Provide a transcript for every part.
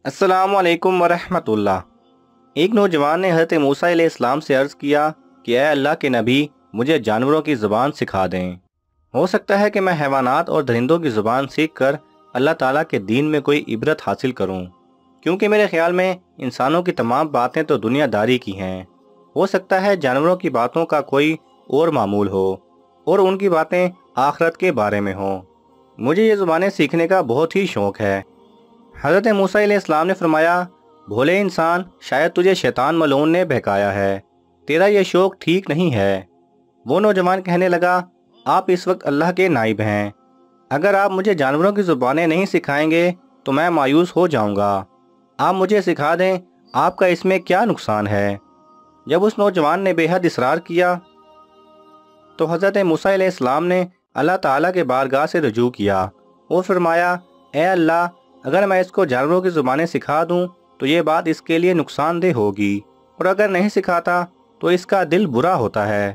अस्सलामु अलैकुम वरहमतुल्लाह। एक नौजवान ने हज़रत मूसा अलैहिस्सलाम से अर्ज़ किया कि ऐ अल्लाह के नबी, मुझे जानवरों की ज़ुबान सिखा दें। हो सकता है कि मैं हैवानात और दरिंदों की ज़ुबान सीख कर अल्लाह ताला के दीन में कोई इबरत हासिल करूं, क्योंकि मेरे ख्याल में इंसानों की तमाम बातें तो दुनियादारी की हैं। हो सकता है जानवरों की बातों का कोई और मामूल हो और उनकी बातें आखरत के बारे में हों। मुझे ये ज़ुबानें सीखने का बहुत ही शौक़ है। हज़रत मूसा अलैहिस्सलाम ने फरमाया, भोले इंसान, शायद तुझे शैतान मलऊन ने बहकाया है, तेरा ये शौक़ ठीक नहीं है। वो नौजवान कहने लगा, आप इस वक्त अल्लाह के नाइब हैं, अगर आप मुझे जानवरों की ज़ुबानें नहीं सिखाएंगे तो मैं मायूस हो जाऊंगा। आप मुझे सिखा दें, आपका इसमें क्या नुकसान है। जब उस नौजवान ने बेहद इसरार किया तो हज़रत मूसा अलैहिस्सलाम ने अल्लाह ताला के बारगाह से रुजू किया और फरमाया, ए अल्लाह, अगर मैं इसको जानवरों की ज़ुबानें सिखा दूं तो ये बात इसके लिए नुकसानदेह होगी, और अगर नहीं सिखाता तो इसका दिल बुरा होता है।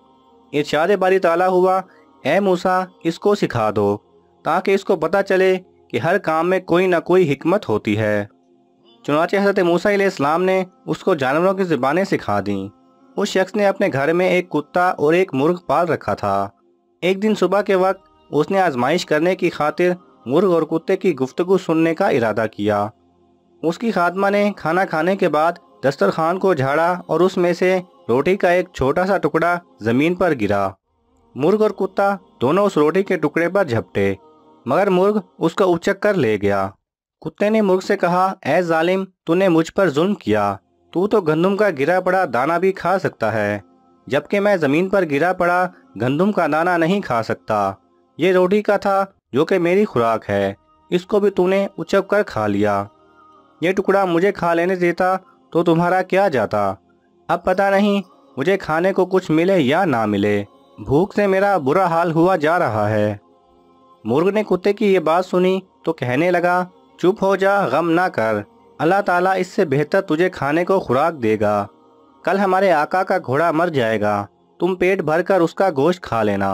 इरशाद बारी ताला हुआ, ए मूसा, इसको सिखा दो ताकि इसको पता चले कि हर काम में कोई ना कोई हिकमत होती है। चुनांचे हज़रत मूसा अलैहिस्सलाम ने उसको जानवरों की ज़ुबानें सिखा दी। उस शख्स ने अपने घर में एक कुत्ता और एक मुर्ग पाल रखा था। एक दिन सुबह के वक्त उसने आजमाइश करने की खातिर मुर्ग और कुत्ते की गुफ्तगू सुनने का इरादा किया। उसकी खादमा ने खाना खाने के बाद दस्तरखान को झाड़ा और उसमें से रोटी का एक छोटा सा टुकड़ा ज़मीन पर गिरा। मुर्ग और कुत्ता दोनों उस रोटी के टुकड़े पर झपटे, मगर मुर्ग उसको उचक कर ले गया। कुत्ते ने मुर्ग से कहा, ऐ जालिम, तूने मुझ पर जुल्म किया, तू तो गंदुम का गिरा पड़ा दाना भी खा सकता है, जबकि मैं ज़मीन पर गिरा पड़ा गंदुम का दाना नहीं खा सकता। ये रोटी का था जो कि मेरी खुराक है, इसको भी तूने उचक कर खा लिया। ये टुकड़ा मुझे खा लेने देता तो तुम्हारा क्या जाता। अब पता नहीं मुझे खाने को कुछ मिले या ना मिले, भूख से मेरा बुरा हाल हुआ जा रहा है। मुर्ग ने कुत्ते की ये बात सुनी तो कहने लगा, चुप हो जा, गम ना कर, अल्लाह ताला इससे बेहतर तुझे खाने को खुराक देगा। कल हमारे आका का घोड़ा मर जाएगा, तुम पेट भर कर उसका गोश्त खा लेना।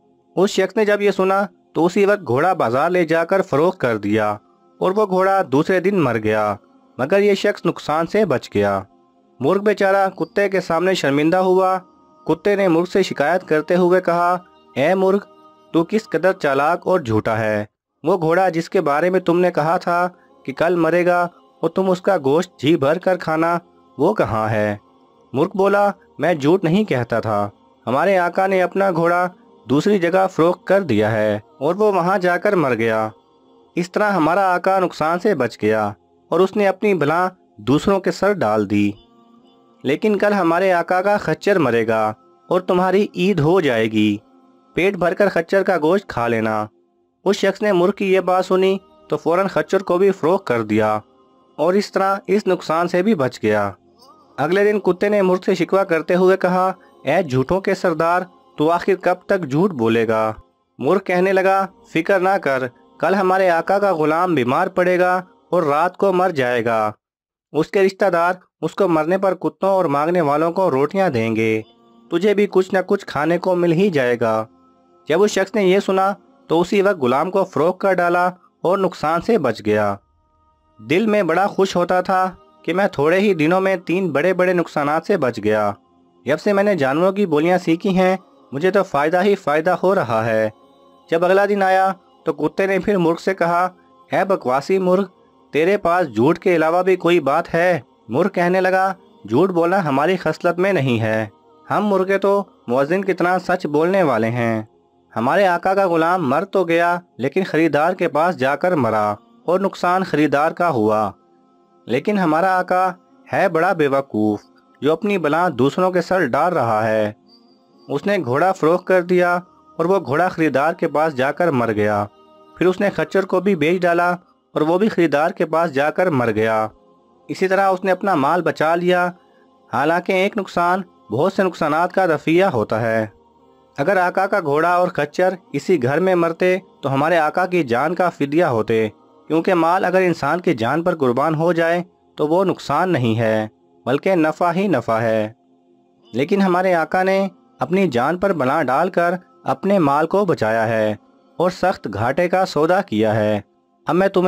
उस शख्स ने जब ये सुना तो उसी वक्त घोड़ा बाजार ले जाकर फरोख्त कर दिया और वो घोड़ा दूसरे दिन मर गया, मगर ये शख्स नुकसान से बच गया। मुर्ग बेचारा कुत्ते के सामने शर्मिंदा हुआ। कुत्ते ने मुर्ग से शिकायत करते हुए कहा, ए मुर्ग, तू किस कदर चालाक और झूठा है। वो घोड़ा जिसके बारे में तुमने कहा था कि कल मरेगा और तुम उसका गोश्त जी भर कर खाना, वो कहाँ है। मुर्ग बोला, मैं झूठ नहीं कहता था, हमारे आका ने अपना घोड़ा दूसरी जगह फरोख्त कर दिया है और वो वहाँ जाकर मर गया। इस तरह हमारा आका नुकसान से बच गया और उसने अपनी भला दूसरों के सर डाल दी। लेकिन कल हमारे आका का खच्चर मरेगा और तुम्हारी ईद हो जाएगी, पेट भरकर खच्चर का गोश्त खा लेना। उस शख्स ने मुर्ग की ये बात सुनी तो फौरन खच्चर को भी फरोख्त कर दिया और इस तरह इस नुकसान से भी बच गया। अगले दिन कुत्ते ने मुर्ग से शिकवा करते हुए कहा, ऐ झूठों के सरदार, तो आखिर कब तक झूठ बोलेगा। मुर्ग कहने लगा, फिक्र ना कर, कल हमारे आका का गुलाम बीमार पड़ेगा और रात को मर जाएगा। उसके रिश्तेदार उसको मरने पर कुत्तों और मांगने वालों को रोटियां देंगे, तुझे भी कुछ न कुछ खाने को मिल ही जाएगा। जब उस शख्स ने यह सुना तो उसी वक्त गुलाम को फरोख्त कर डाला और नुकसान से बच गया। दिल में बड़ा खुश होता था कि मैं थोड़े ही दिनों में 3 बड़े बड़े नुकसानात से बच गया। जब से मैंने जानवरों की बोलियां सीखी हैं, मुझे तो फ़ायदा ही फ़ायदा हो रहा है। जब अगला दिन आया तो कुत्ते ने फिर मुर्ग से कहा, है बकवासी मुर्ग, तेरे पास झूठ के अलावा भी कोई बात है। मुर्ग कहने लगा, झूठ बोलना हमारी खसलत में नहीं है, हम मुर्गे तो मुअज्जिन कितना सच बोलने वाले हैं। हमारे आका का गुलाम मर तो गया, लेकिन ख़रीदार के पास जाकर मरा और नुकसान ख़रीदार का हुआ। लेकिन हमारा आका है बड़ा बेवकूफ़ जो अपनी बला दूसरों के सर डाल रहा है। उसने घोड़ा फरोख्त कर दिया और वो घोड़ा ख़रीदार के पास जाकर मर गया। फिर उसने खच्चर को भी बेच डाला और वो भी ख़रीदार के पास जाकर मर गया। इसी तरह उसने अपना माल बचा लिया। हालांकि एक नुकसान बहुत से नुकसानात का दफिया होता है। अगर आका का घोड़ा और खच्चर इसी घर में मरते तो हमारे आका की जान का फिदिया होते, क्योंकि माल अगर इंसान की जान पर कुर्बान हो जाए तो वो नुकसान नहीं है, बल्कि नफ़ा ही नफ़ा है। लेकिन हमारे आका ने अपनी जान पर बना डालकर अपने माल को बचाया है और सख्त घाटे का सौदा किया है। अब मैं तुम्हें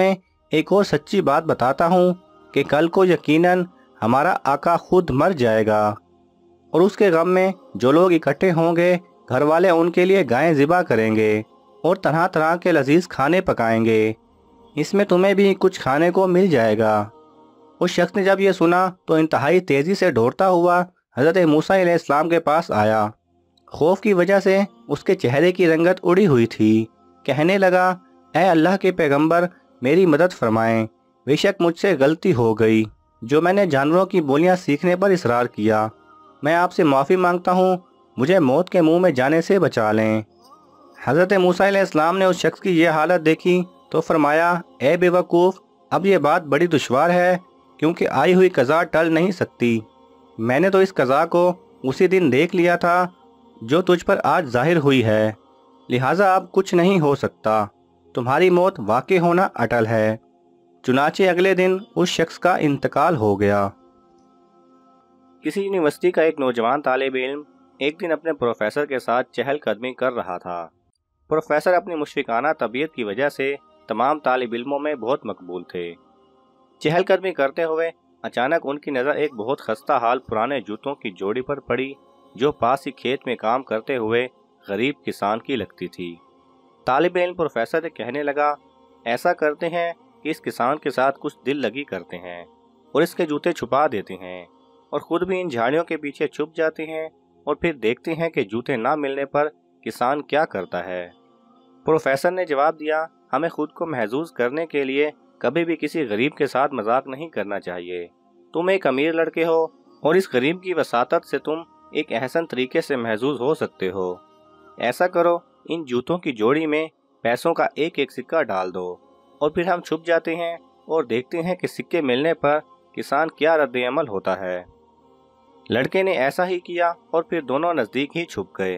एक और सच्ची बात बताता हूँ कि कल को यकीनन हमारा आका खुद मर जाएगा और उसके गम में जो लोग इकट्ठे होंगे, घर वाले उनके लिए गायें ज़िबा करेंगे और तरह तरह के लजीज खाने पकाएंगे। इसमें तुम्हें भी कुछ खाने को मिल जाएगा। उस शख्स ने जब यह सुना तो इंतहाई तेज़ी से दौड़ता हुआ हज़रत मूसा अलैहिस्सलाम के पास आया। खौफ की वजह से उसके चेहरे की रंगत उड़ी हुई थी। कहने लगा, ऐ अल्लाह के पैगंबर, मेरी मदद फरमाएं। बेशक मुझसे गलती हो गई जो मैंने जानवरों की बोलियां सीखने पर इसरार किया। मैं आपसे माफ़ी मांगता हूँ, मुझे मौत के मुंह में जाने से बचा लें। हज़रत मूसा अलैहिस्सलाम ने उस शख्स की यह हालत देखी तो फरमाया, ए बेवकूफ़, अब यह बात बड़ी दुश्वार है क्योंकि आई हुई कज़ा टल नहीं सकती। मैंने तो इस कज़ा को उसी दिन देख लिया था जो तुझ पर आज जाहिर हुई है, लिहाजा अब कुछ नहीं हो सकता। तुम्हारी मौत वाक़ई होना अटल है। चुनाचे अगले दिन उस शख्स का इंतकाल हो गया। किसी यूनिवर्सिटी का एक नौजवान तालिब इल्म एक दिन अपने प्रोफेसर के साथ चहलकदमी कर रहा था। प्रोफेसर अपनी मुशफिकाना तबीयत की वजह से तमाम तालिब इल्मों में बहुत मकबूल थे। चहलकदमी करते हुए अचानक उनकी नज़र एक बहुत खस्ता हाल पुराने जूतों की जोड़ी पर पड़ी जो पास ही खेत में काम करते हुए गरीब किसान की लगती थी। तालिब इल्म प्रोफेसर से कहने लगा, ऐसा करते हैं कि इस किसान के साथ कुछ दिल लगी करते हैं और इसके जूते छुपा देते हैं और खुद भी इन झाड़ियों के पीछे छुप जाते हैं और फिर देखते हैं कि जूते ना मिलने पर किसान क्या करता है। प्रोफेसर ने जवाब दिया, हमें खुद को महसूस करने के लिए कभी भी किसी गरीब के साथ मजाक नहीं करना चाहिए। तुम एक अमीर लड़के हो और इस गरीब की वसातत से तुम एक अहसन तरीके से महसूस हो सकते हो। ऐसा करो, इन जूतों की जोड़ी में पैसों का एक एक सिक्का डाल दो और फिर हम छुप जाते हैं और देखते हैं कि सिक्के मिलने पर किसान क्या रद्द-ए-अमल होता है। लड़के ने ऐसा ही किया और फिर दोनों नज़दीक ही छुप गए।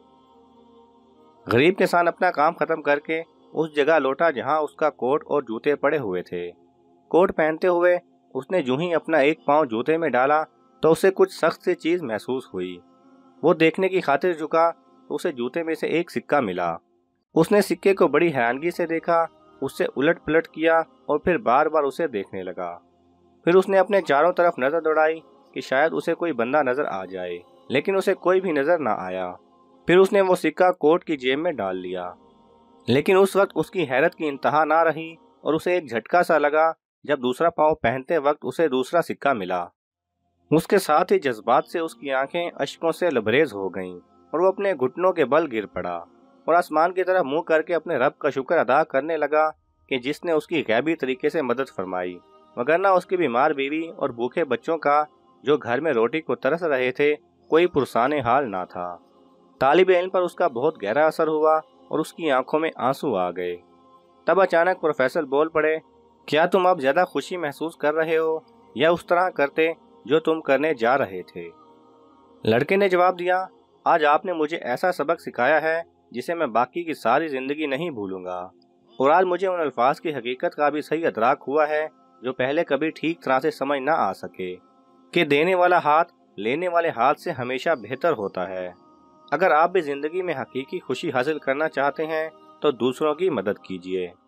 गरीब किसान अपना काम खत्म करके उस जगह लौटा जहां उसका कोट और जूते पड़े हुए थे। कोट पहनते हुए उसने यूं ही अपना एक पांव जूते में डाला तो उसे कुछ सख्त सी चीज महसूस हुई। वो देखने की खातिर झुका तो उसे जूते में से एक सिक्का मिला। उसने सिक्के को बड़ी हैरानगी से देखा, उससे उलट पलट किया और फिर बार बार उसे देखने लगा। फिर उसने अपने चारों तरफ नजर दौड़ाई कि शायद उसे कोई बंदा नजर आ जाए, लेकिन उसे कोई भी नजर ना आया। फिर उसने वो सिक्का कोट की जेब में डाल लिया, लेकिन उस वक्त उसकी हैरत की इंतहा ना रही और उसे एक झटका सा लगा जब दूसरा पाँव पहनते वक्त उसे दूसरा सिक्का मिला। उसके साथ ही जज्बात से उसकी आंखें अश्कों से लबरेज हो गईं और वो अपने घुटनों के बल गिर पड़ा और आसमान की तरफ मुंह करके अपने रब का शुक्र अदा करने लगा कि जिसने उसकी गैबी तरीके से मदद फरमाई, वगरना उसकी बीमार बीवी और भूखे बच्चों का जो घर में रोटी को तरस रहे थे कोई पुरसाने हाल ना था। तालिब इल्म पर उसका बहुत गहरा असर हुआ और उसकी आंखों में आंसू आ गए। तब अचानक प्रोफेसर बोल पड़े, क्या तुम अब ज्यादा खुशी महसूस कर रहे हो या उस तरह करते जो तुम करने जा रहे थे? लड़के ने जवाब दिया, आज आपने मुझे ऐसा सबक सिखाया है जिसे मैं बाकी की सारी जिंदगी नहीं भूलूंगा और आज मुझे उन अल्फाज की हकीकत का भी सही अदराक हुआ है जो पहले कभी ठीक तरह से समझ ना आ सके कि देने वाला हाथ लेने वाले हाथ से हमेशा बेहतर होता है। अगर आप भी जिंदगी में हकीकी खुशी हासिल करना चाहते हैं तो दूसरों की मदद कीजिए।